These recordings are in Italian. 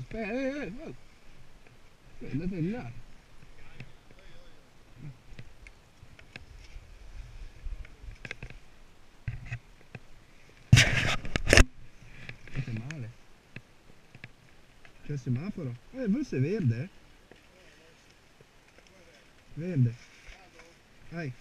Andate là. Fate male. C'è il semaforo? Forse è verde, eh? Verde. Vai.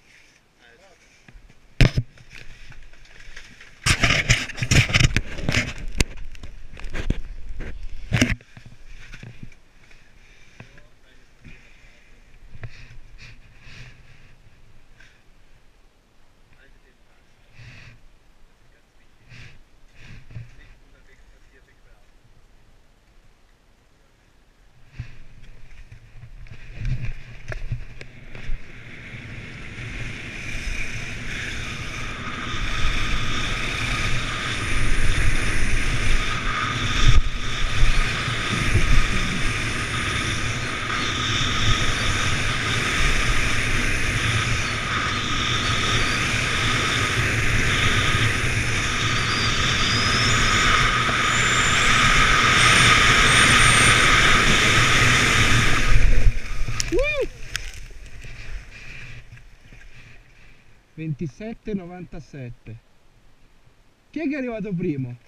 $27,97. Chi è che è arrivato primo?